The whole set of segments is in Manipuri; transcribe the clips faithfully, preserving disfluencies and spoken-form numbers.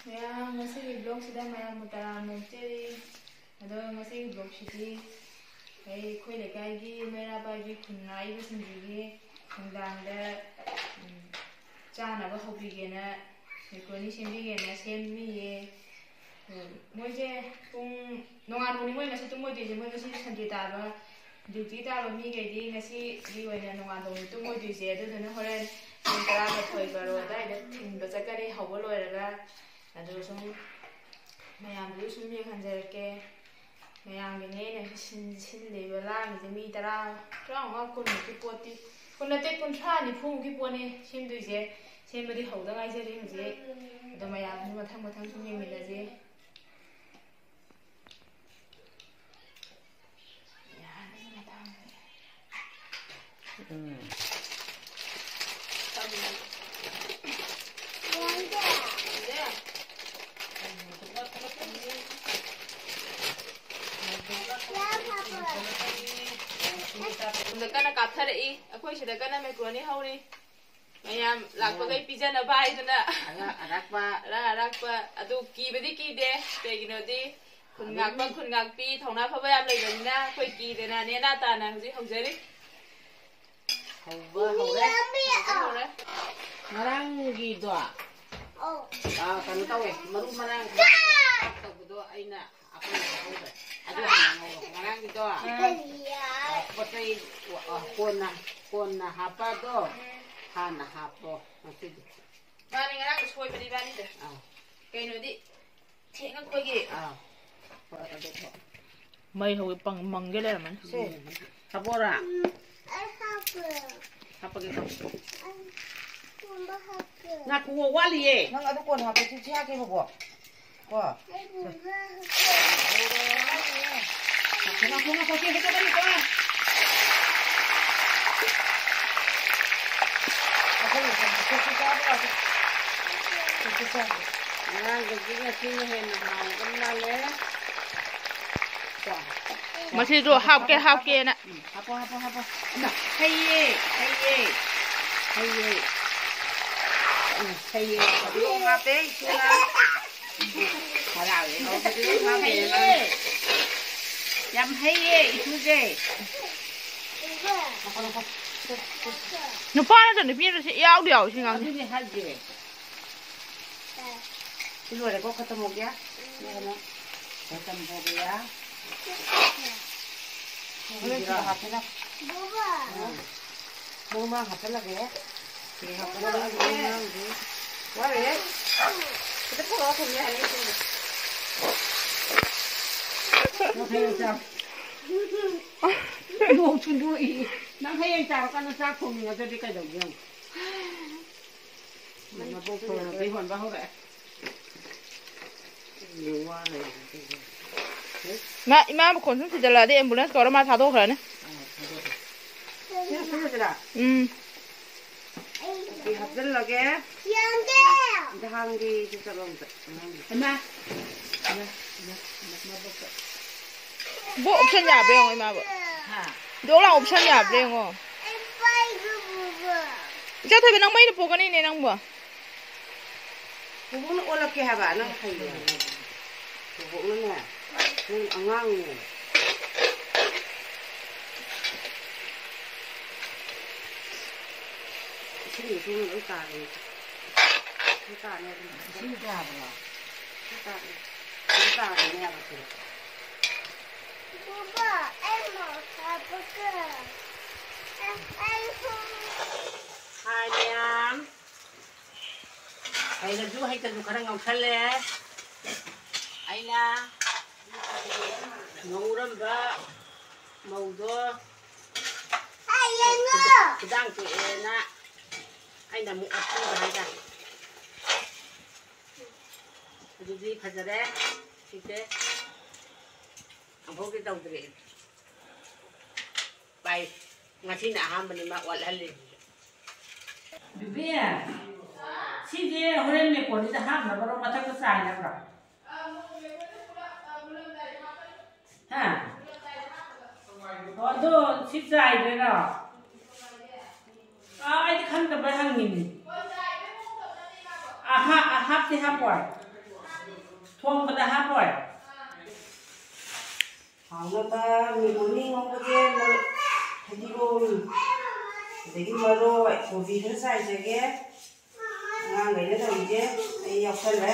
ꯃꯌꯥꯝ ꯉꯁꯤꯒꯤ ꯕ꯭ꯂꯣꯛꯁꯤꯗ ꯃꯌꯥꯝꯕꯨ ꯇꯔꯥꯝꯅ ꯑꯣꯛꯆꯔꯤ ꯑꯗꯣ ꯉꯁꯤꯒꯤ ꯕ꯭ꯂꯣꯛꯁꯤꯗꯤ ꯑꯩꯈꯣꯏ ꯂꯩꯀꯥꯏꯒꯤ ꯃꯩꯔꯥ ꯄꯥꯏꯕꯤ ꯈꯨꯟ ꯉꯥꯛꯏꯕꯁꯤꯡꯁꯤꯒꯤ ꯅꯨꯡꯗꯥꯡꯗ ꯆꯥꯅꯕ ꯍꯧꯕꯤꯒꯦꯅ ꯃꯦꯀ꯭ꯔꯣꯅꯤ ꯁꯦꯝꯕꯤꯒꯦꯅ ꯁꯦꯝꯕꯤꯌꯦ ꯃꯣꯏꯁꯦ ꯄꯨꯡ ꯅꯣꯡꯉꯥꯟꯕꯅꯤ ꯃꯣꯏ ꯉꯁꯤ ꯇꯨꯝꯃꯣꯏꯗꯣꯏꯁꯦ ꯃꯣꯏ ꯉꯁꯤ ꯁꯟꯗꯦ ꯇꯥꯕ ꯗ꯭ꯌꯨꯇꯤ ꯇꯥꯕ ꯃꯤꯈꯩꯗꯤ ꯉꯁꯤꯒꯤ ꯑꯣꯏꯅ ꯅꯣꯡꯉꯥꯟꯕꯅꯤ ꯇꯨꯝꯃꯣꯏꯗꯣꯏꯁꯦ ꯑꯗꯨꯗꯨꯅ ꯍꯣꯔꯦꯟ ꯄꯨꯡ ꯇꯔꯥꯃꯥꯊꯣꯏ ꯕꯥꯔꯣ ꯑꯗꯨꯋꯥꯏꯗ ꯊꯤꯟꯕ ꯆꯠꯀꯅꯤ ꯍꯧꯕ ꯂꯣꯏꯔꯒ ꯑꯗꯨ ꯁꯨꯝ ꯃꯌꯥꯝꯗꯨꯁꯨ ꯁꯨꯝ ꯌꯦꯡꯍꯟꯖꯔꯛꯀꯦ ꯃꯌꯥꯝꯒꯤꯅꯦ ꯑꯩꯅ ꯁꯤꯜꯂꯤꯕ ꯂꯥꯡꯉꯤꯁꯦ ꯃꯤ ꯇꯔꯥ ꯇꯔꯥꯃꯉꯥ ꯀꯨꯟꯃꯨꯛꯀꯤ ꯄꯣꯠꯇꯤ ꯀꯨꯟ ꯅꯠꯇꯦ ꯀꯨꯟꯊ꯭ꯔꯥ ꯅꯤꯐꯨꯃꯨꯛꯀꯤ ꯄꯣꯠꯅꯤ ꯁꯦꯝꯗꯣꯏꯁꯦ ꯁꯦꯝꯕꯗꯤ ꯍꯧꯗ ꯉꯥꯏꯖꯔꯤ ꯍꯧꯖꯤꯛ ꯑꯗꯣ ꯃꯌꯥꯝꯁꯨ ꯃꯊꯪ ꯃꯊꯪ ꯁꯨꯝ ꯌꯦꯡꯃꯤꯟꯅꯁꯤ 음. ꯀꯟꯅ ꯀꯥꯞꯊꯔꯛꯏ ꯑꯩꯈꯣꯏ ꯁꯤꯗ ꯀꯟꯅ ꯃꯦꯀ꯭ꯔꯣꯅꯤ ꯍꯧꯔꯤ ꯃꯌꯥꯝ ꯂꯥꯛꯄꯈꯩ ꯄꯤꯖꯅꯕ ꯍꯥꯏꯗꯅ ꯑꯔꯥꯛꯄ ꯑꯔꯥꯛ ꯑꯔꯥꯛꯄ ꯑꯗꯨ ꯀꯤꯕꯗꯤ ꯀꯤꯗꯦ ꯀꯩꯒꯤꯅꯣꯗꯤ ꯈꯨꯟ ꯉꯥꯛꯄ ꯈꯨꯟ ꯉꯥꯛꯄꯤ ꯊꯧꯅꯥ ꯐꯕ ꯌꯥꯝ ꯂꯩꯕꯅꯤꯅ ꯑꯩꯈꯣꯏ ꯀꯤꯗꯅ ꯅꯦꯅꯥ ꯇꯥꯅ ꯍꯧꯖꯤꯛ ꯍꯧꯖꯔꯤ hầu hầu đấy maranggido à kan tau eh maru marang tau bedo aina apa hầu ada maranggido patai kona kona hapa do hana hapo masih mani ngarang soi bari bani de kaino di theng khoi gi mai hoi pang mangge le man se sabora apa gitu? Nak kuah wali ye. Nang ada kuah apa sih siapa yang buat? Kuah. Kenapa kenapa kau sih kita balik kuah? Apa ni? Kita kita apa? Kita kita. Nah, jadi sini hendak mau kenal le. Masih tu hap ke hap ke nak? Apa apa apa? Nah, hei hei hei hei belum apa itu lah. Halal ya. Belum apa ya? Jam hei itu je. Nupa na tu ni punya tu yau dia sih ngang. Ini hal je. Itu ada kau ketemu dia? Ya kan? Ketemu dia. Boleh kita hati nak. Bapa. Mama hati lagi ya. Hati lagi. Wah ya. Kita pulang pun ya hari itu. Nak hayang cak. Mau cundu ini. Nak hayang cak kan cak pun ni ada di kajang yang. Mana boleh pergi huan bahu dah. Luar ni. Mà mà một con chúng ta là đi ambulance có mà tháo đâu hết nè. Ừ. Đi học rất là ghê. Đi hàng đi đi chơi bóng. Em à. Bộ option nhà bên không em à bộ. Đó là option nhà bên không. Chắc thôi bên năng mấy nó bộ cái này này năng bộ. Bộ nó ôn là kia hả bạn nó hay. Bộ nó nè. Nên ăn ngang nè. Cái gì cũng lấy cà này. Lấy cà này. Lấy cà này. Lấy cà này. Lấy cà này nè bà chị. Baba, em mau apa ke? Em em không. Hai em. Hay là chú hay cần khả ngọc thân lẽ. Ai là ngầu lắm ba màu đó Hai em ơi. Cái đang tuổi nè anh là một ấp và hai đàn cái gì phải ra đấy thì thế ông có cái đầu tiền bay ngay khi nào ham mình mà gọi là lên bibia si dia horen me ko ni ta ham na baro mata ko sai na bro ha 어도 십사이 되나? 아, 이제 간다 봐 형님. 아하, 아합티 한번. ꯊꯣꯡꯕꯗ ꯍꯥꯞꯄꯣꯏ ꯍꯥꯎꯅꯕ ꯃꯤꯒꯣꯅꯤ ꯉꯧꯕꯁꯦ ꯐꯗꯤꯒꯣꯝ ꯑꯗꯒꯤ ꯃꯔꯣꯏ ꯀꯣꯕꯤ ꯈꯔ ꯆꯥꯏꯖꯒꯦ ꯑꯉꯥꯡꯈꯩꯅ ꯇꯧꯔꯤꯁꯦ ꯑꯩ ꯌꯥꯎꯁꯜꯂꯦ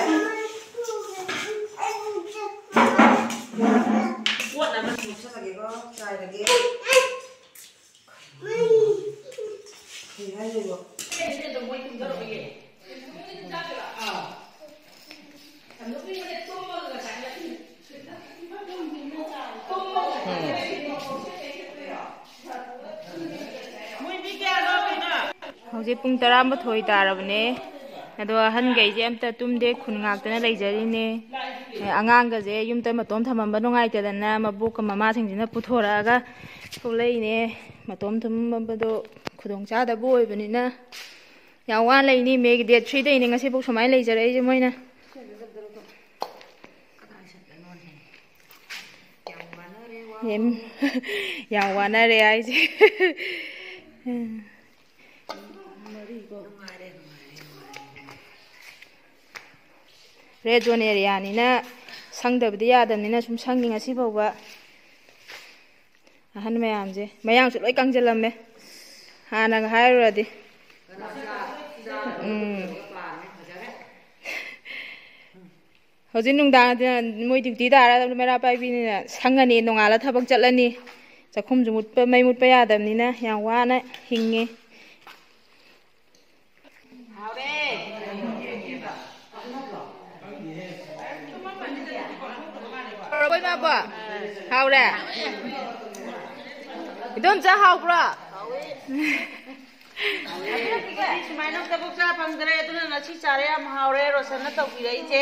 ꯀꯣꯠꯅꯕ ꯌꯥꯎꯁꯜꯂꯒꯦꯀꯣ ꯆꯥꯏꯔꯒꯦ ꯀꯩ ꯍꯥꯏꯗꯣꯏꯕ ꯍꯧꯖꯤꯛ ꯄꯨꯡ ꯇꯔꯥꯃꯥꯊꯣꯏ ꯇꯥꯔꯕꯅꯦ ꯑꯗꯣ ꯑꯍꯟꯈꯩꯁꯦ ꯑꯝꯇ ꯇꯨꯝꯗꯦ ꯈꯨꯟ ꯉꯥꯛꯇꯅ ꯂꯩꯖꯔꯤꯅꯦ ꯑꯉꯥꯡꯒꯁꯦ ꯌꯨꯝꯗ ꯃꯇꯣꯝ ꯊꯝꯃꯝꯕ ꯅꯨꯡꯉꯥꯏꯇꯗꯅ ꯃꯕꯣꯛꯀ ꯃꯃꯥꯁꯤꯡꯁꯤꯅ ꯄꯨꯊꯣꯔꯛꯑꯒ ꯊꯣꯛꯂꯛꯏꯅꯦ ꯃꯇꯣꯝ ꯊꯝꯃꯝꯕꯗꯣ ꯈꯨꯗꯣꯡꯆꯥꯗꯕ ꯑꯣꯏꯕꯅꯤꯅ ꯌꯥꯝ ꯋꯥꯅ ꯂꯩꯅꯤ ꯃꯦꯒꯤ ꯗꯦꯠ ꯊ꯭ꯔꯤꯗꯩꯅꯦ ꯉꯁꯤꯐꯥꯎ ꯁꯨꯃꯥꯏꯅ ꯂꯩꯖꯔꯛꯏꯁꯦ ꯃꯣꯏꯅ ꯌꯥꯝ ꯋꯥꯅꯔꯦ ꯍꯥꯏꯁꯦ ꯔꯦꯠ ꯖꯣꯟ ꯑꯦꯔꯤꯌꯥꯅꯤꯅ ꯁꯪꯗꯕꯗꯤ ꯌꯥꯗꯕꯅꯤꯅ ꯁꯨꯝ ꯁꯪꯉꯤ ꯉꯁꯤ ꯐꯥꯎꯕ ꯑꯍꯟ ꯃꯌꯥꯝꯁꯦ ꯃꯌꯥꯡꯁꯨ ꯂꯣꯏ ꯀꯪꯁꯤꯜꯂꯝꯃꯦ ꯍꯥꯟꯅꯒ ꯍꯥꯏꯔꯨꯔꯗꯤ ꯎꯝ ꯍꯧꯖꯤꯛ ꯅꯨꯡꯗꯥꯡꯗ ꯃꯣꯏ ꯗ꯭ꯌꯨꯇꯤ ꯇꯥꯔꯒ ꯃꯩꯔꯥ ꯄꯥꯏꯕꯤꯅꯤꯅ ꯁꯪꯉꯅꯤ ꯅꯣꯡꯉꯥꯜꯂ ꯊꯕꯛ ꯆꯠꯂꯅꯤ ꯆꯥꯛꯈꯨꯝꯁꯨ ꯃꯨꯠꯄ ꯃꯩ ꯃꯨꯠꯄ ꯌꯥꯗꯕꯅꯤꯅ ꯌꯥꯝ ꯋꯥꯅ ꯍꯤꯡꯉꯦ ꯍꯥꯎꯔꯦ 이돈자 하우브라 ꯁꯨꯃꯥꯏꯅ ꯊꯕꯛ ꯆꯥ ꯐꯪꯗ꯭ꯔꯦ ꯑꯗꯨꯅ ꯉꯁꯤ ꯆꯥꯔꯦ ꯌꯥꯝ ꯍꯥꯎꯔꯦ ꯔꯣꯁꯟꯅ ꯇꯧꯕꯤꯔꯛꯏꯁꯦ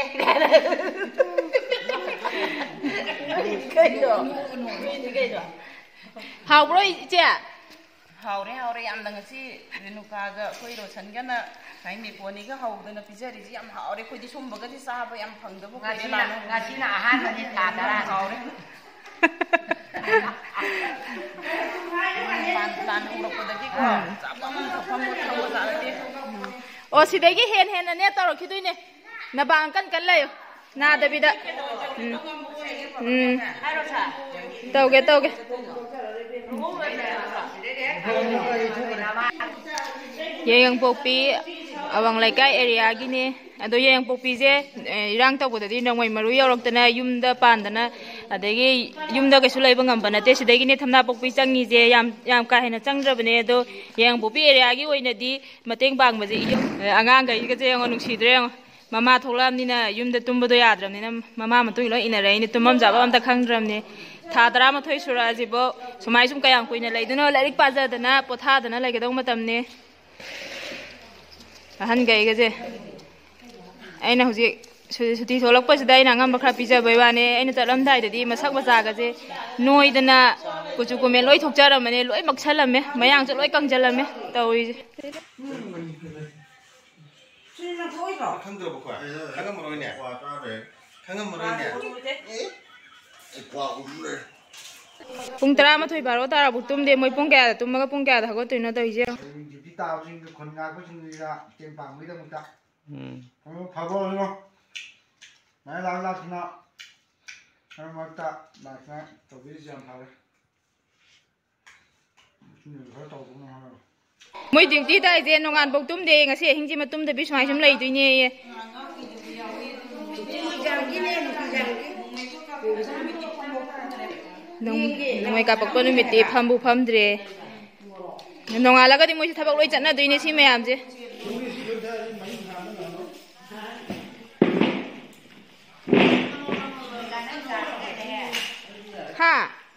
ꯀꯩꯅꯣ ꯀꯩꯅꯣ 하우브로 이제 ꯍꯥꯎꯔꯦ ꯍꯥꯎꯔꯦ ꯌꯥꯝꯅ ꯉꯁꯤ ꯔꯦꯅꯨꯀꯥꯒ ꯑꯩꯈꯣꯏ ꯔꯣꯁꯟꯒꯅ ꯉꯥꯏ ꯃꯦꯀꯣꯅꯤꯒ ꯍꯧꯗꯅ ꯄꯤꯖꯔꯤꯁꯤ ꯌꯥꯝ ꯍꯥꯎꯔꯦ ꯑꯩꯈꯣꯏꯗꯤ ꯁꯨꯝꯕꯒꯗꯤ ꯆꯥꯕ ꯌꯥꯝ ꯐꯪꯗꯕ ꯉꯁꯤꯅ ꯑꯍꯥꯟꯕꯅꯤ ꯊꯥ ꯇꯔꯥ ꯍꯥꯎꯔꯦ ꯑꯣ ꯁꯤꯗꯒꯤ ꯍꯦꯟ ꯍꯦꯟꯅꯅꯦ ꯇꯧꯔꯛꯈꯤꯗꯣꯏꯅꯦ ꯅꯕꯥꯡ ꯀꯟ ꯀꯟ ꯂꯩꯌꯨ ꯅꯥꯗꯕꯤꯗ ꯎꯝ ꯎꯝ ꯇꯧꯒꯦ ꯇꯧꯒꯦ ꯌꯦꯡꯄꯣꯛꯄꯤ ꯑꯋꯥꯡ ꯂꯩꯀꯥꯏ ꯑꯦꯔꯤꯌꯥꯒꯤꯅꯦ ꯑꯗꯣ ꯌꯦꯡꯄꯣꯛꯄꯤꯁꯦ ꯏꯔꯥꯡ ꯇꯧꯕꯗꯗꯤ ꯅꯣꯡꯃꯩ ꯃꯔꯨ ꯌꯧꯔꯛꯇꯅ ꯌꯨꯝꯗ ꯄꯥꯟꯗꯅ ꯑꯗꯒꯤ ꯌꯨꯝꯗ ꯀꯩꯁꯨ ꯂꯩꯕ ꯉꯝꯕ ꯅꯠꯇꯦ ꯁꯤꯗꯒꯤꯅꯦ ꯊꯝꯅꯥꯄꯣꯛꯄꯤ ꯆꯪꯉꯤꯁꯦ ꯌꯥꯝ ꯌꯥꯝ ꯀꯥ ꯍꯦꯟꯅ ꯆꯪꯗ꯭ꯔꯕꯅꯦ ꯑꯗꯣ ꯌꯦꯡꯄꯣꯛꯄꯤ ꯑꯦꯔꯤꯌꯥꯒꯤ ꯑꯣꯏꯅꯗꯤ ꯃꯇꯦꯡ ꯄꯥꯡꯕꯁꯦ ꯑꯉꯥꯡꯈꯩꯒꯁꯦ ꯌꯦꯡꯉꯣ ꯅꯨꯡꯁꯤꯗ꯭ꯔꯦ ꯌꯦꯡꯉꯣ ꯃꯃꯥ ꯊꯣꯛꯂꯛꯑꯕꯅꯤꯅ ꯌꯨꯝꯗ ꯇꯨꯝꯕꯗꯣ ꯌꯥꯗ꯭ꯔꯕꯅꯤ나 ꯃꯃꯥ ꯃꯇꯨꯡ ꯂꯣꯏ ꯏꯟꯅꯔꯛꯏꯅꯦ ꯇꯨꯝꯐꯝ ꯆꯥꯐꯝ ꯑꯝꯇ ꯈꯪꯗ꯭ꯔꯕꯅꯦ ꯊꯥ ꯇꯔꯥꯃꯥꯊꯣꯏ ꯁꯨꯔꯛꯑꯁꯤꯕꯣ ꯁꯨꯃꯥꯏ ꯁꯨꯝ ꯀꯌꯥꯝ ꯀꯨꯏꯅ ꯂꯩꯗꯣꯏꯅꯣ ꯂꯥꯏꯔꯤꯛ ꯄꯥꯖꯗꯅ ꯄꯣꯊꯥꯗꯅ ꯂꯩꯒꯗꯧ ꯃꯇꯝꯅꯦ ꯑꯍꯟꯈꯩꯒꯁꯦ ꯑꯩꯅ ꯍꯧꯖꯤꯛ ꯁꯨꯇꯤ ꯊꯣꯛꯂꯛꯄꯁꯤꯗ ꯑꯩꯅ ꯑꯉꯝꯕ ꯈꯔ ꯄꯤꯖꯕꯩ ꯋꯥꯅꯦ ꯑꯩꯅ ꯆꯠꯂꯝꯗꯥꯏꯗꯗꯤ ꯃꯁꯛ ꯃꯆꯥꯒꯁꯦ ꯅꯣꯏꯗꯅ ꯀꯨꯆꯨ ꯀꯨꯃꯦꯟ ꯂꯣꯏ ꯊꯣꯛꯆꯔꯝꯃꯅꯦ ꯂꯣꯏ ꯃꯛꯁꯜꯂꯝꯃꯦ ꯃꯌꯥꯡꯁꯨ ꯂꯣꯏ ꯀꯪꯁꯤꯜꯂꯝꯃꯦ ꯇꯧꯔꯤꯁꯦ ꯈꯪꯗ꯭ꯔꯕꯀꯣ ꯈꯪꯉꯝꯃꯔꯣꯏꯅꯦ ꯈꯪꯉꯝꯃꯔꯣꯏꯅꯦ ꯄꯨꯡ ꯇꯔꯥꯃꯥꯊꯣꯏ ꯕꯥꯔꯣ ꯇꯥꯔꯐꯥꯎ ꯇꯨꯝꯗꯦ ꯃꯣꯏ ꯄꯨꯡ ꯀꯌꯥꯗ ꯇꯨꯝꯃꯒ ꯄꯨꯡ ꯀꯌꯥꯗ ꯍꯧꯒꯠꯇꯣꯏꯅꯣ ꯇꯧꯔꯤꯁꯦ ꯗ꯭ꯌꯨꯇꯤ ꯇꯥꯕꯁꯤꯡꯗ ꯈꯨꯟ ꯉꯥꯛꯄꯁꯤꯡꯗꯨꯗ ꯃꯇꯦꯡ ꯄꯥꯡꯕꯒꯤꯗꯃꯛꯇ ꯐꯕ ꯑꯣꯏꯔꯣ ꯃꯥꯏ ꯂꯥꯛ ꯂꯥꯛꯇꯅ ꯃꯔꯛ ꯃꯔꯛꯇ ꯂꯥꯛꯇꯅ ꯇꯧꯕꯤꯔꯤꯁꯤ ꯌꯥꯝ ꯐꯔꯦ ꯈꯔ ꯇꯧꯕꯅ ꯍꯥꯏꯔꯣ ꯃꯣꯏ ꯗ꯭ꯌꯨꯇꯤ ꯇꯥꯏꯁꯦ ꯅꯣꯡꯉꯥꯟꯐꯧ ꯇꯨꯝꯗꯦ ꯉꯁꯤ ꯑꯍꯤꯡꯁꯤ ꯇꯨꯝꯗꯕꯤ ꯁꯨꯃꯥꯏ ꯁꯨꯝ ꯂꯩꯗꯣꯏꯅꯦꯌꯦ ꯅꯣꯡꯃꯩ ꯀꯥꯞꯄꯛꯄ ꯅꯨꯃꯤꯠꯇꯤ ꯐꯝꯕꯨ ꯐꯝꯗ꯭ꯔꯦ ꯅꯣꯡꯉꯥꯜꯂꯒꯗꯤ ꯃꯣꯏꯁꯦ ꯊꯕꯛ ꯂꯣꯏ ꯆꯠꯅꯗꯣꯏꯅꯦ ꯁꯤ ꯃꯌꯥꯝꯁꯦ ꯍꯥ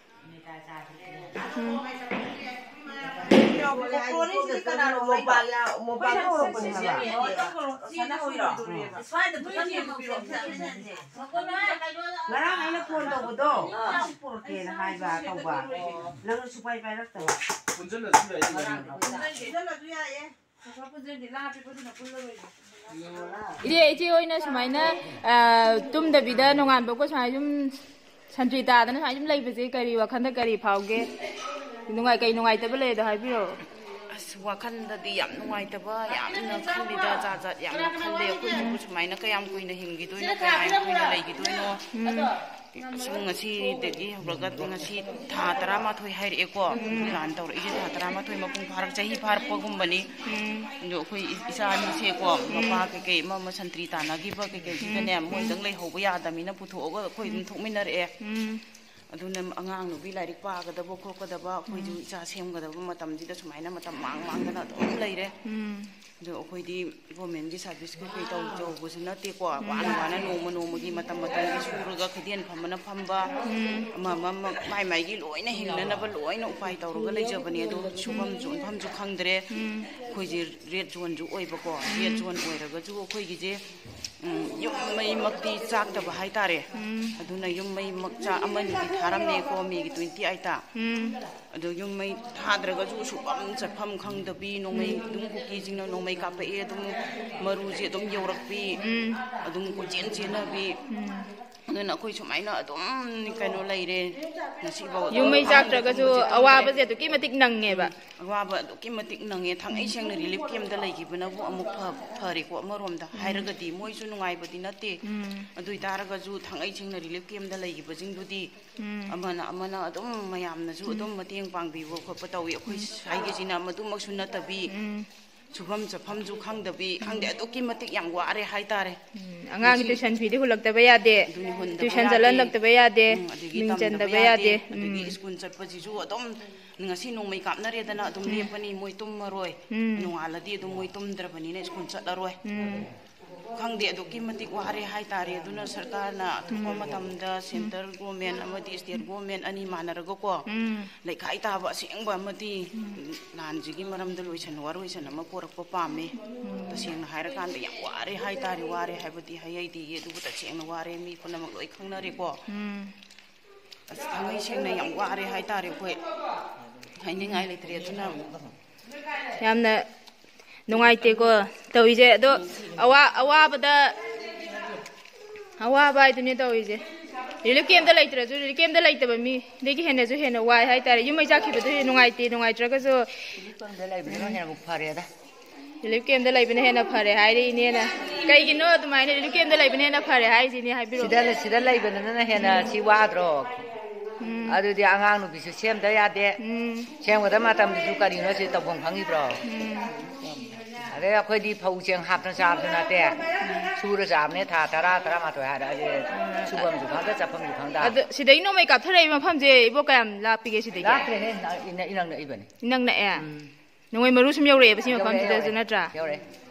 ngaraang ayna phone tawbado porke na haiba tawba nang supai pairaktawa punjallasu yayi punjallasu yayi punjaldi lapi podina pulloroi 이제 이제 오이나 수마이나 tumdabida nonganbako sumai sum santri tadana sumai sum leibase kari wakhanda kari phauge nungai kai nungai tabale da haibiro ꯑꯁ ꯋꯥꯈꯜꯗꯗꯤ ꯌꯥꯝ ꯅꯨꯡꯉꯥꯏꯇꯕ ꯌꯥꯝꯅ ꯈꯜꯂꯤꯗ ꯖꯥꯠ ꯖꯥꯠ ꯌꯥꯝꯅ ꯈꯜꯂꯦ ꯑꯩꯈꯣꯏꯁꯤꯕꯨ ꯁꯨꯃꯥꯏꯅ ꯀꯌꯥꯝ ꯀꯨꯏꯅ ꯍꯤꯡꯈꯤꯗꯣꯏꯅꯣ ꯀꯌꯥꯝ ꯀꯨꯏꯅ ꯂꯩꯈꯤꯗꯣꯏꯅꯣ ꯁꯨꯝ ꯉꯁꯤꯗꯒꯤ ꯍꯧꯔꯒ ꯉꯁꯤ ꯊꯥ ꯇꯔꯥꯃꯥꯊꯣꯏ ꯍꯥꯏꯔꯛꯑꯦꯀꯣ ꯄ꯭ꯂꯥꯟ ꯇꯧꯔꯛꯏꯁꯦ ꯊꯥ ꯇꯔꯥꯃꯥꯊꯣꯏ ꯃꯄꯨꯡ ꯐꯥꯔꯛ ꯆꯍꯤ ꯐꯥꯔꯛꯄꯒꯨꯝꯕꯅꯤ ꯑꯗꯣ ꯑꯩꯈꯣꯏ ꯏꯆꯥ ꯑꯅꯤꯁꯦꯀꯣ ꯃꯄꯥ ꯀꯩꯀꯩ ꯑꯃ ꯑꯃ ꯁꯟꯇ꯭ꯔꯤ ꯇꯥꯟꯅꯈꯤꯕ ꯀꯩꯀꯩꯁꯤꯗꯅꯦ ꯃꯣꯏꯗꯪ ꯂꯩꯍꯧꯕ ꯌꯥꯗꯕꯅꯤꯅ ꯄꯨꯊꯣꯛꯑꯒ ꯑꯩꯈꯣꯏ ꯑꯗꯨꯝ ꯊꯣꯛꯃꯤꯟꯅꯔꯛꯑꯦ ꯑꯗꯨꯅ ꯑꯉꯥꯡ ꯅꯨꯄꯤ ꯂꯥꯏꯔꯤꯛ ꯄꯥꯒꯗꯕ ꯈꯣꯠꯀꯗꯕ ꯑꯩꯈꯣꯏꯁꯨ ꯏꯆꯥ ꯁꯦꯝꯒꯗꯕ ꯃꯇꯝꯁꯤꯗ ꯁꯨꯃꯥꯏꯅ ꯃꯇꯝ ꯃꯥꯡ ꯃꯥꯡꯗꯅ ꯑꯗꯨꯝ ꯂꯩꯔꯦ ꯑꯗꯣ ꯑꯩꯈꯣꯏꯗꯤ ꯒꯣꯔꯃꯦꯟꯒꯤ ꯁꯥꯔꯚꯤꯁ ꯀꯩꯀꯩ ꯇꯧꯕꯁꯨ ꯅꯠꯇꯦꯀꯣ ꯋꯥꯅ ꯋꯥꯅ ꯅꯣꯡꯃ ꯅꯣꯡꯃꯒꯤ ꯃꯇꯝ ꯃꯇꯝꯒꯤ ꯁꯨꯔꯒ ꯈꯩꯗꯦꯟ ꯐꯝꯕꯅ ꯐꯝꯕ ꯑꯃ ꯑꯃ ꯃꯥꯏ ꯃꯥꯏꯒꯤ ꯂꯣꯏꯅ ꯍꯤꯡꯅꯅꯕ ꯂꯣꯏꯅ ꯎꯄꯥꯏ ꯇꯧꯔꯒ ꯂꯩꯖꯕꯅꯦ ꯑꯗꯣ ꯁꯨꯐꯝ ꯆꯣꯟꯐꯝꯁꯨ ꯈꯪꯗ꯭ꯔꯦ ꯑꯩꯈꯣꯏꯁꯦ ꯔꯦꯠ ꯖꯣꯟꯁꯨ ꯑꯣꯏꯕꯀꯣ ꯔꯦꯠ ꯖꯣꯟ ꯑꯣꯏꯔꯒꯁꯨ ꯑꯩꯈꯣꯏꯒꯤꯁꯦ ꯌꯨꯝ ꯃꯩꯃꯛꯇꯤ ꯆꯥꯛꯇꯕ ꯍꯥꯏꯇꯥꯔꯦ ꯑꯗꯨꯅ ꯌꯨꯝ ꯃꯩꯃꯛ ꯆꯥꯛ ꯑꯃꯅꯤꯗꯤ ꯊꯥꯔꯝꯃꯦꯀꯣ ꯃꯦꯒꯤ ꯇ꯭ꯋꯦꯟꯇꯤ ꯑꯩꯠꯇ ꯑꯗꯣ ꯌꯨꯝ ꯃꯩ ꯊꯥꯗ꯭ꯔꯒꯁꯨ ꯁꯨꯐꯝ ꯆꯠꯐꯝ ꯈꯪꯗꯕꯤ ꯅꯣꯡꯃꯩ ꯑꯗꯨꯝ ꯀꯨꯀꯤꯁꯤꯡꯅ ꯅꯣꯡꯃꯩ ꯀꯥꯞꯄꯛꯑꯦ ꯑꯗꯨꯝ ꯃꯔꯨꯁꯦ ꯑꯗꯨꯝ ꯌꯧꯔꯛꯄꯤ ꯑꯗꯨꯝ ꯀꯣꯏꯆꯦꯟ ꯆꯦꯟꯅꯕꯤ ꯑꯗꯨꯅ ꯑꯩꯈꯣꯏ ꯁꯨꯃꯥꯏꯅ ꯑꯗꯨꯝ ꯀꯩꯅꯣ ꯂꯩꯔꯦ ꯉꯁꯤꯐꯥꯎ ꯌꯨꯝꯃꯩ ꯆꯥꯛꯇ꯭ꯔꯒꯁꯨ ꯑꯋꯥꯕꯁꯦ ꯑꯗꯨꯛꯀꯤ ꯃꯇꯤꯛ ꯅꯪꯉꯦꯕ ꯑꯋꯥꯕ ꯑꯗꯨꯛꯀꯤ ꯃꯇꯤꯛ ꯅꯪꯉꯦ ꯊꯥꯡꯉꯩ ꯁꯦꯡꯅ ꯔꯤꯂꯤꯐ ꯀꯦꯝꯞꯇ ꯂꯩꯈꯤꯕꯅꯕꯨ ꯑꯃꯨꯛ ꯐꯔꯦꯀꯣ ꯑꯃꯔꯣꯝꯗ ꯍꯥꯏꯔꯒꯗꯤ ꯃꯣꯏꯁꯨ ꯅꯨꯡꯉꯥꯏꯕꯗꯤ ꯅꯠꯇꯦ ꯑꯗꯨ ꯑꯣꯏꯇꯥꯔꯒꯁꯨ ꯊꯥꯡꯉꯩ ꯁꯦꯡꯅ ꯔꯤꯂꯤꯐ ꯀꯦꯝꯞꯇ ꯂꯩꯈꯤꯕꯁꯤꯡꯗꯨꯗꯤ ꯑꯃꯅ ꯑꯃꯅ ꯑꯗꯨꯝ ꯃꯌꯥꯝꯅꯁꯨ ꯑꯗꯨꯝ ꯃꯇꯦꯡ ꯄꯥꯡꯕꯤꯕ ꯈꯣꯠꯄ ꯇꯧꯋꯤ ꯑꯩꯈꯣꯏ ꯁ꯭ꯋꯥꯏꯒꯤꯁꯤꯅ ꯃꯗꯨꯃꯛꯁꯨ ꯅꯠꯇꯕꯤ ꯁꯨꯐꯝ ꯆꯠꯐꯝꯁꯨ ꯈꯪꯗꯕꯤ ꯈꯪꯗꯦ ꯑꯗꯨꯛꯀꯤ ꯃꯇꯤꯛ ꯌꯥꯝ ꯋꯥꯔꯦ ꯍꯥꯏꯇꯥꯔꯦ ꯑꯉꯥꯡꯒꯤ ꯇꯨꯏꯁꯟ ꯐꯤꯗꯤ ꯍꯨꯜꯂꯛꯇꯕ ꯌꯥꯗꯦ ꯇꯨꯏꯁꯟ ꯆꯠꯍꯜꯂꯛꯇꯕ ꯌꯥꯗꯦ ꯃꯤꯡ ꯆꯟꯗꯕ ꯌꯥꯗꯦ ꯑꯗꯒꯤ ꯁ꯭ꯀꯨꯜ ꯆꯠꯄꯁꯤꯁꯨ ꯑꯗꯨꯝ ꯉꯁꯤ ꯅꯣꯡꯃꯩ ꯀꯥꯞꯅꯔꯦꯗꯅ ꯑꯗꯨꯝ ꯂꯦꯞꯄꯅꯤ ꯃꯣꯏ ꯇꯨꯝꯃꯔꯣꯏ ꯅꯣꯡꯉꯥꯜꯂꯗꯤ ꯑꯗꯨꯝ ꯃꯣꯏ ꯇꯨꯝꯗ꯭ꯔꯕꯅꯤꯅ ꯁ꯭ꯀꯨꯜ ꯆꯠꯂꯔꯣꯏ ꯈꯪꯗꯦ ꯑꯗꯨꯛꯀꯤ ꯃꯇꯤꯛ ꯋꯥꯔꯦ ꯍꯥꯏꯇꯥꯔꯦ ꯑꯗꯨꯅ ꯁꯔꯀꯥꯔꯅ ꯑꯊꯨꯕ ꯃꯇꯝꯗ ꯁꯦꯟꯇꯔ ꯒꯣꯔꯃꯦꯟ ꯑꯃꯗꯤ ꯏꯁꯇꯦꯠ ꯒꯣꯔꯃꯦꯟ ꯑꯅꯤ ꯃꯥꯟꯅꯔꯒꯀꯣ ꯂꯩꯈꯥꯏ ꯇꯥꯕ ꯑꯁꯦꯡꯕ ꯑꯃꯗꯤ ꯂꯥꯟꯁꯤꯒꯤ ꯃꯔꯝꯗ ꯂꯣꯏꯁꯟ ꯋꯥꯔꯣꯏꯁꯟ ꯑꯃ ꯄꯣꯔꯛꯄ ꯄꯥꯝꯃꯦ ꯇꯁꯦꯡꯅ ꯍꯥꯏꯔꯀꯥꯟꯗ ꯌꯥꯝ ꯋꯥꯔꯦ ꯍꯥꯏꯇꯥꯔꯦ ꯋꯥꯔꯦ ꯍꯥꯏꯕꯗꯤ ꯍꯩꯍꯩꯗꯤꯌꯦ ꯑꯗꯨꯕꯨ ꯇꯁꯦꯡꯅ ꯋꯥꯔꯦ ꯃꯤ ꯄꯨꯝꯅꯃꯛ ꯂꯣꯏ ꯈꯪꯅꯔꯦꯀꯣ ꯑꯁ ꯊꯥꯡꯉꯩ ꯁꯦꯡꯅ ꯌꯥꯝ ꯋꯥꯔꯦ ꯍꯥꯏꯇꯥꯔꯦ ꯑꯩꯈꯣꯏ ꯍꯥꯏꯅꯤꯡꯉꯥꯏ ꯂꯩꯇ꯭ꯔꯦ ꯑꯗꯨꯅ ꯌꯥꯝꯅ ꯅꯨꯡꯉꯥꯏꯇꯦꯀꯣ ꯇꯧꯔꯤꯁꯦ ꯑꯗꯣ ꯑꯋꯥ ꯑꯋꯥꯕꯗ ꯑꯋꯥꯕ ꯍꯥꯏꯗꯨꯅꯦ ꯇꯧꯔꯤꯁꯦ ꯔꯤꯂꯤꯐ ꯀꯦꯝꯞꯇ ꯂꯩꯇ꯭ꯔꯁꯨ ꯔꯤꯂꯤꯐ ꯀꯦꯝꯞꯇ ꯂꯩꯇꯕ ꯃꯤꯗꯒꯤ ꯍꯦꯟꯅꯁꯨ ꯍꯦꯟꯅ ꯋꯥꯏ ꯍꯥꯏꯇꯥꯔꯦ ꯌꯨꯝꯃꯩ ꯆꯥꯛꯈꯤꯕꯗꯨ ꯅꯨꯡꯉꯥꯏꯇꯦ ꯅꯨꯡꯉꯥꯏꯇ꯭ꯔꯒꯁꯨ ꯔꯤꯂꯤꯐ ꯀꯦꯝꯞꯇ ꯂꯩꯕꯅ ꯍꯦꯟꯅ ꯐꯔꯦ ꯍꯥꯏꯔꯤꯅꯦꯅ ꯀꯩꯒꯤꯅꯣ ꯑꯗꯨꯃꯥꯏꯅ ꯔꯤꯂꯤꯐ ꯀꯦꯝꯞꯇ ꯂꯩꯕꯅ ꯍꯦꯟꯅ ꯐꯔꯦ ꯍꯥꯏꯁꯤꯅꯦ ꯍꯥꯏꯕꯤꯔꯛꯑꯣ ꯁꯤꯗ ꯁꯤꯗ ꯂꯩꯕꯅꯤꯅ ꯍꯦꯟꯅ ꯁꯤ ꯋꯥꯗ꯭ꯔꯣ ꯑꯗꯨꯗꯤ ꯑꯉꯥꯡ ꯅꯨꯄꯤꯁꯨ ꯁꯦꯝꯗ ꯌꯥꯗꯦ ꯁꯦꯝꯒꯗꯕ ꯃꯇꯝꯗꯁꯨ ꯀꯔꯤꯅꯣ ꯁꯤ ꯇꯧꯐꯝ ꯈꯪꯉꯤꯕ꯭ꯔꯣ ꯑꯗꯩ ꯑꯩꯈꯣꯏꯗꯤ ꯐꯧ ꯆꯦꯡ ꯍꯥꯞꯇꯅ ꯆꯥꯕꯁꯨ ꯅꯠꯇꯦ ꯁꯨꯔ ꯆꯥꯕꯅꯦ ꯊꯥ ꯇꯔꯥ ꯇꯔꯥꯃꯥꯊꯣꯏ ꯍꯥꯏꯔꯛꯑꯗꯤ ꯁꯨꯐꯝꯁꯨ ꯈꯪꯗ ꯆꯠꯐꯝꯁꯨ ꯈꯪꯗ ꯑꯗꯨ ꯁꯤꯗꯒꯤ ꯅꯣꯡꯃꯩ ꯀꯥꯞꯊꯔꯛꯏꯕ ꯃꯐꯝꯁꯦ ꯏꯕꯣ ꯀꯌꯥꯝ ꯂꯥꯞꯄꯤꯒꯦ ꯁꯤꯗꯒꯤ ꯂꯥꯞꯇ꯭ꯔꯦꯍꯦ ꯏꯅꯛ ꯅꯛꯏꯕꯅꯤ ꯏꯅꯛ ꯅꯛꯑꯦ ꯅꯣꯡꯃꯩ ꯃꯔꯨ ꯁꯨꯝ ꯌꯧꯔꯛꯑꯦꯕ ꯁꯤ ꯃꯐꯝꯁꯤꯗꯁꯨ ꯅꯠꯇ꯭ꯔꯥ ꯌꯧꯔꯛꯑꯦ